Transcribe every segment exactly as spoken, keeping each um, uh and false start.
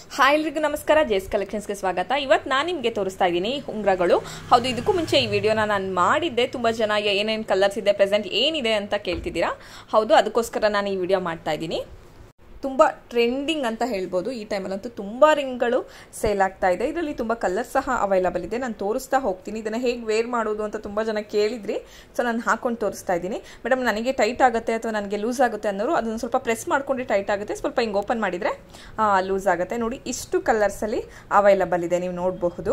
Hi ಎಲ್ಲರಿಗೂ ನಮಸ್ಕಾರ ಜೇಸ್ ಕಲೆಕ್ಷನ್ಸ್ಗೆ ಸ್ವಾಗತ. ಇವತ್ತು ನಾನು ನಿಮಗೆ ತೋರಿಸ್ತಾ ಇದ್ದೀನಿ ಉಂಗುರಗಳು. ಹೌದು, ಇದಕ್ಕೂ ಮುಂಚೆ ಈ ವಿಡಿಯೋನ ನಾನು ಮಾಡಿದ್ದೆ. ತುಂಬ ಜನ ಏನೇನು ಕಲರ್ಸ್ ಇದೆ, ಪ್ರೆಸೆಂಟ್ ಏನಿದೆ ಅಂತ ಕೇಳ್ತಿದ್ದೀರಾ. ಹೌದು, ಅದಕ್ಕೋಸ್ಕರ ನಾನು ಈ ವಿಡಿಯೋ ಮಾಡ್ತಾ ಇದ್ದೀನಿ. ತುಂಬ ಟ್ರೆಂಡಿಂಗ್ ಅಂತ ಹೇಳ್ಬೋದು. ಈ ಟೈಮಲ್ಲಂತೂ ತುಂಬ ರಿಂಗ್ಗಳು ಸೇಲ್ ಆಗ್ತಾ ಇದೆ. ಇದರಲ್ಲಿ ತುಂಬ ಕಲರ್ಸ್ ಸಹ ಅವೈಲಬಲ್ ಇದೆ. ನಾನು ತೋರಿಸ್ತಾ ಹೋಗ್ತೀನಿ. ಇದನ್ನು ಹೇಗೆ ವೇರ್ ಮಾಡೋದು ಅಂತ ತುಂಬ ಜನ ಕೇಳಿದ್ರಿ. ಸೊ ನಾನು ಹಾಕೊಂಡು ತೋರಿಸ್ತಾ ಇದ್ದೀನಿ. ಮೇಡಮ್ ನನಗೆ ಟೈಟ್ ಆಗುತ್ತೆ ಅಥವಾ ನನಗೆ ಲೂಸ್ ಆಗುತ್ತೆ ಅನ್ನೋರು ಅದನ್ನು ಸ್ವಲ್ಪ ಪ್ರೆಸ್ ಮಾಡ್ಕೊಂಡು ಟೈಟ್ ಆಗುತ್ತೆ, ಸ್ವಲ್ಪ ಹಿಂಗೆ ಓಪನ್ ಮಾಡಿದರೆ ಲೂಸ್ ಆಗುತ್ತೆ. ನೋಡಿ, ಇಷ್ಟು ಕಲರ್ಸಲ್ಲಿ ಅವೈಲಬಲ್ ಇದೆ, ನೀವು ನೋಡಬಹುದು.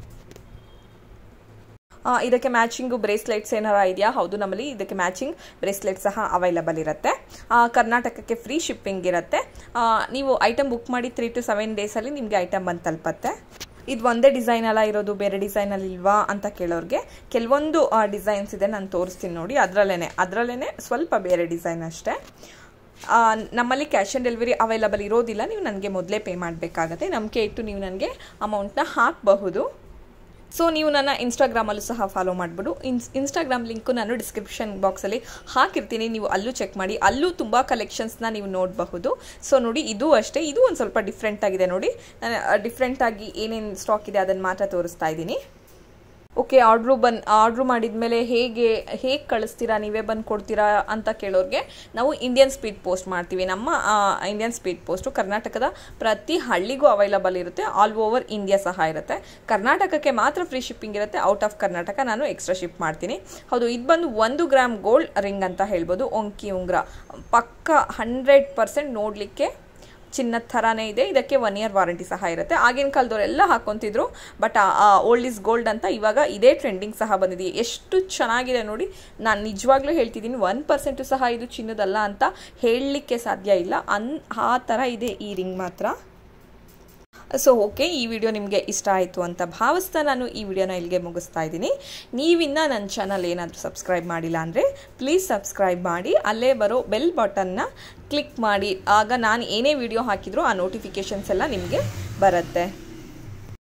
ಇದಕ್ಕೆ ಮ್ಯಾಚಿಂಗು ಬ್ರೇಸ್ಲೆಟ್ಸ್ ಏನಾರ ಇದೆಯಾ? ಹೌದು, ನಮ್ಮಲ್ಲಿ ಇದಕ್ಕೆ ಮ್ಯಾಚಿಂಗ್ ಬ್ರೇಸ್ಲೆಟ್ ಸಹ ಅವೈಲಬಲ್ ಇರುತ್ತೆ. ಕರ್ನಾಟಕಕ್ಕೆ ಫ್ರೀ ಶಿಪ್ಪಿಂಗ್ ಇರುತ್ತೆ. ನೀವು ಐಟಮ್ ಬುಕ್ ಮಾಡಿ ತ್ರೀ ಟು ಸೆವೆನ್ ಡೇಸಲ್ಲಿ ನಿಮಗೆ ಐಟಮ್ ಬಂದು ತಲುಪತ್ತೆ. ಇದು ಒಂದೇ ಡಿಸೈನ್ ಎಲ್ಲ ಇರೋದು, ಬೇರೆ ಡಿಸೈನಲ್ಲಿ ಇಲ್ವಾ ಅಂತ ಕೇಳೋರಿಗೆ ಕೆಲವೊಂದು ಡಿಸೈನ್ಸ್ ಇದೆ, ನಾನು ತೋರಿಸ್ತೀನಿ ನೋಡಿ. ಅದರಲ್ಲೇ ಅದರಲ್ಲೇ ಸ್ವಲ್ಪ ಬೇರೆ ಡಿಸೈನ್ ಅಷ್ಟೇ. ನಮ್ಮಲ್ಲಿ ಕ್ಯಾಶ್ ಆನ್ ಡೆಲಿವರಿ ಅವೈಲಬಲ್ ಇರೋದಿಲ್ಲ. ನೀವು ನನಗೆ ಮೊದಲೇ ಪೇ ಮಾಡಬೇಕಾಗತ್ತೆ. ನಂಬಿಕೆ ಇಟ್ಟು ನೀವು ನನಗೆ ಅಮೌಂಟ್ನ ಹಾಕಬಹುದು. ಸೊ ನೀವು ನನ್ನ ಇನ್ಸ್ಟಾಗ್ರಾಮಲ್ಲೂ ಸಹ ಫಾಲೋ ಮಾಡಿಬಿಡು. ಇನ್ಸ್ ಇನ್ಸ್ಟಾಗ್ರಾಮ್ ಲಿಂಕು ನಾನು ಡಿಸ್ಕ್ರಿಪ್ಷನ್ ಬಾಕ್ಸಲ್ಲಿ ಹಾಕಿರ್ತೀನಿ, ನೀವು ಅಲ್ಲೂ ಚೆಕ್ ಮಾಡಿ. ಅಲ್ಲೂ ತುಂಬ ಕಲೆಕ್ಷನ್ಸ್ನ ನೀವು ನೋಡಬಹುದು. ಸೊ ನೋಡಿ, ಇದು ಅಷ್ಟೇ, ಇದು ಒಂದು ಸ್ವಲ್ಪ ಡಿಫ್ರೆಂಟ್ ಆಗಿದೆ ನೋಡಿ. ನಾನು ಡಿಫ್ರೆಂಟಾಗಿ ಏನೇನು ಸ್ಟಾಕ್ ಇದೆ ಅದನ್ನು ಮಾತ್ರ ತೋರಿಸ್ತಾ ಇದ್ದೀನಿ. ಓಕೆ, ಆರ್ಡ್ರು ಬಂದು ಆರ್ಡ್ರು ಮಾಡಿದ್ಮೇಲೆ ಹೇಗೆ ಹೇಗೆ ಕಳಿಸ್ತೀರಾ, ನೀವೇ ಬಂದು ಕೊಡ್ತೀರಾ ಅಂತ ಕೇಳೋರಿಗೆ ನಾವು ಇಂಡಿಯನ್ ಸ್ಪೀಡ್ ಪೋಸ್ಟ್ ಮಾಡ್ತೀವಿ. ನಮ್ಮ ಇಂಡಿಯನ್ ಸ್ಪೀಡ್ ಪೋಸ್ಟು ಕರ್ನಾಟಕದ ಪ್ರತಿ ಹಳ್ಳಿಗೂ ಅವೈಲಬಲ್ ಇರುತ್ತೆ. ಆಲ್ ಓವರ್ ಇಂಡಿಯಾ ಸಹ ಇರುತ್ತೆ. ಕರ್ನಾಟಕಕ್ಕೆ ಮಾತ್ರ ಫ್ರೀ ಶಿಪ್ಪಿಂಗ್ ಇರುತ್ತೆ. ಔಟ್ ಆಫ್ ಕರ್ನಾಟಕ ನಾನು ಎಕ್ಸ್ಟ್ರಾ ಶಿಪ್ ಮಾಡ್ತೀನಿ. ಹೌದು, ಇದು ಬಂದು ಒಂದು ಗ್ರಾಮ್ ಗೋಲ್ಡ್ ರಿಂಗ್ ಅಂತ ಹೇಳ್ಬೋದು. ಒಂಕಿ ಉಂಗುರ ಪಕ್ಕ ಹಂಡ್ರೆಡ್ ಪರ್ಸೆಂಟ್ ನೋಡಲಿಕ್ಕೆ ಚಿನ್ನದ ಥರನೇ ಇದೆ. ಇದಕ್ಕೆ ಒನ್ ಇಯರ್ ವಾರಂಟಿ ಸಹ ಇರುತ್ತೆ. ಆಗಿನ ಕಾಲದವರೆಲ್ಲ ಹಾಕೊತಿದ್ರು, ಬಟ್ ಓಲ್ಡ್ ಇಸ್ ಗೋಲ್ಡ್ ಅಂತ ಇವಾಗ ಇದೇ ಟ್ರೆಂಡಿಂಗ್ ಸಹ ಬಂದಿದೆ. ಎಷ್ಟು ಚೆನ್ನಾಗಿದೆ ನೋಡಿ. ನಾನು ನಿಜವಾಗ್ಲೂ ಹೇಳ್ತಿದ್ದೀನಿ, ಒನ್ ಪರ್ಸೆಂಟು ಸಹ ಇದು ಚಿನ್ನದಲ್ಲ ಅಂತ ಹೇಳಲಿಕ್ಕೆ ಸಾಧ್ಯ ಇಲ್ಲ. ಅನ್ ಆ ಥರ ಇದೆ ಈ ರಿಂಗ್ ಮಾತ್ರ. ಸೊ ಓಕೆ, ಈ ವಿಡಿಯೋ ನಿಮಗೆ ಇಷ್ಟ ಆಯಿತು ಅಂತ ಭಾವಿಸ್ತಾ ನಾನು ಈ ವಿಡಿಯೋನ ಇಲ್ಲಿಗೆ ಮುಗಿಸ್ತಾ ಇದ್ದೀನಿ. ನೀವಿನ್ನ ನನ್ನ ಚಾನಲ್ ಏನಾದರೂ ಸಬ್ಸ್ಕ್ರೈಬ್ ಮಾಡಿಲ್ಲ ಅಂದರೆ ಪ್ಲೀಸ್ ಸಬ್ಸ್ಕ್ರೈಬ್ ಮಾಡಿ. ಅಲ್ಲೇ ಬರೋ ಬೆಲ್ ಬಟನ್ನ ಕ್ಲಿಕ್ ಮಾಡಿ. ಆಗ ನಾನು ಏನೇ ವಿಡಿಯೋ ಹಾಕಿದರೂ ಆ ನೋಟಿಫಿಕೇಷನ್ಸ್ ಎಲ್ಲ ನಿಮಗೆ ಬರುತ್ತೆ.